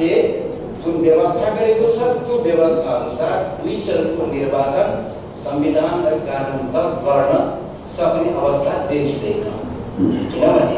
राष्ट्रले जुन व्यवस्था गरेको छ त्यो व्यवस्था अनुसार 2 चरणको निर्वाचन संविधान र कानुन त गर्न सक्ने अवस्था देखिँदैन। किनभने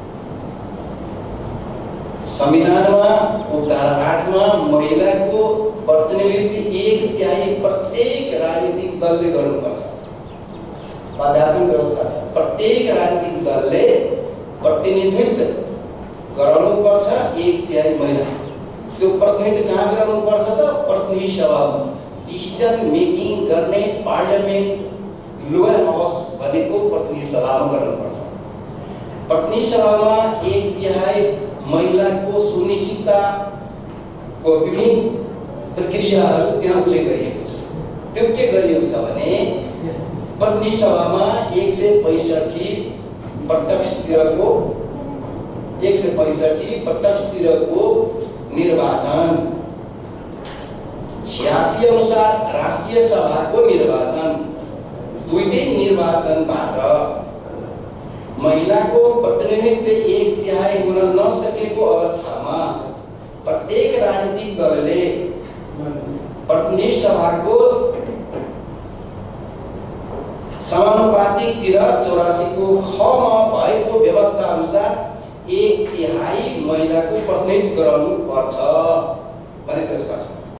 संविधानमा धारा 8 मा महिलाको प्रतिनिधित्व 1/3 प्रत्येक राजनीतिक दलले गर्नुपर्छ। आध्यात्मिक व्यवस्था छ, प्रत्येक राजनीतिक दलले प्रतिनिधित्व गराउनुपर्छ 1/3 महिला। त्यो प्रतिनिधित्व कहाँ गराउनुपर्छ त? प्रतिनिधि सभामा डिसिजन मेकिङ गर्ने पार्लियामेन्ट लोयर हाउस भनेको प्रतिनिधि सभामा गर्नुपर्छ। प्रतिनिधि सभामा 1/3 महिलाको सुनिश्चितताको विभिन्न प्रक्रियाहरू त्यहाँ उल्लेख गरिएको छ। त्यो के गरिएको छ भने प्रतिनिधि सभामा 165 प्रत्यक्षतिरको 165 प्रत्यक्षतिरको निर्वाचन, 86 अनुसार राष्ट्रिय सभाको निर्वाचन, दुईटै निर्वाचनबाट महिलाको प्रतिनिधित्व 1/3 हुन नसकेको अवस्थामा प्रत्येक राजनीतिक दलले प्रतिनिधि सभाको समानुपातिक 84 को ख मा भएको व्यवस्था अनुसार 1/3 महिलाको प्रतिनिधित्व गराउनु पर्छ भनेको छ।